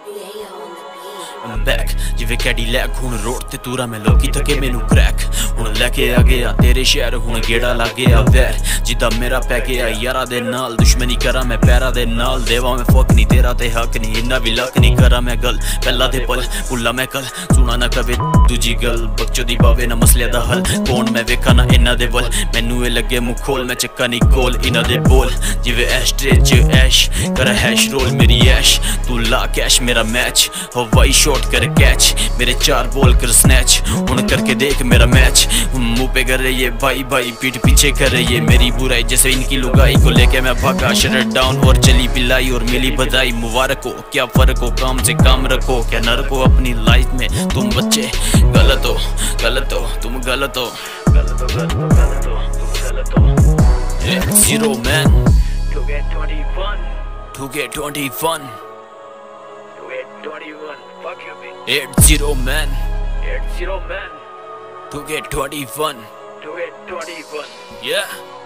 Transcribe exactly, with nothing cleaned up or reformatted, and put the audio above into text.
I'm back ਜਿਵੇਂ ਕੈਡੀਲੈਕ ਹੁਣ road ਤੇ ਤੂਰਾ ਮੈਂ ਲੋਕੀ ਤੱਕੇ ਮੈਨੂੰ ਕ੍ਰੈਕ ਹੁਣ ਲੈ ਕੇ ਆ ਗਿਆ ਤੇਰੇ ਸ਼ਹਿਰ ਹੁਣ ਗੇੜਾ ਲੱਗ ਗਿਆ ਵੈਰ ਜਿੱਦਾਂ ਮੇਰਾ ਪੈ ਗਿਆ ਯਾਰਾਂ ਦੇ ਨਾਲ ਦੁਸ਼ਮਣੀ ਕਰਾਂ ਮੈਂ ਪੈਰਾਂ ਦੇ ਨਾਲ ਦੇਵਾਂ ਮੈਂ ਫੱਕ ਨਹੀਂ ਤੇਰਾ ਤੇ ਹੱਕ ਨਹੀਂ ਇੰਨਾ ਵੀ ਲੱਕ ਨਹੀਂ ਕਰਾਂ ਮੈਂ ਗੱਲ ਪਹਿਲਾਂ ਦੇ ਪਲ ਭੁੱਲਾ ਮੈਂ ਕੱਲ ਸੁਣਾ ਨਾ ਕਵੇ ਦੂਜੀ ਗੱਲ ਬਕਚੋ ਦੀ ਬਾਵੇ ਨਾ ਮਸਲਿਆਂ ਦਾ ਹੱਲ ਕੌਣ ਮੈਂ ਵੇਖਾਂ ਨਾ ਇਹਨਾਂ ਦੇ ਵੱਲ ਮੈਨੂੰ ਇਹ ਲੱਗੇ ਮੂੰਹ ਖੋਲ ਮੈਂ ਚੱਕਾ ਨਹੀਂ ਕੋਲ ਇਹਨਾਂ ਦੇ ਬੋਲ ਜਿਵੇਂ ਐਸ਼ਟਰੇ ਚ ਐਸ਼ ਕਰ ਹੈਸ਼ ਰੋਲ ਮੇਰੀ ਐਸ਼ ਤੂੰ ਲਾ ਕੈਸ਼ ਮੇਰਾ ਮੈਚ हवाई शॉट कर कैच मेरे चार बॉल कर स्नैच उन करके देख मेरा मैच मुंह पे कर रही है भाई भाई पीठ पीछे कर रही है मेरी बुराई जैसे इनकी लुगाई को लेके मैं भागा शट डाउन और चली पिलाई और मिली बधाई मुबारक हो क्या फर्क हो काम से काम रखो क्या न रखो अपनी लाइफ में तुम बच्चे गलत हो गलत हो तुम गलत हो गलत हो गलत हो गलत हो तुम गलत हो eight zero man to get twenty-one to get twenty-one twenty-one, fuck you, bitch. eight zero man, eight zero man, to get twenty-one, to get twenty-one, yeah.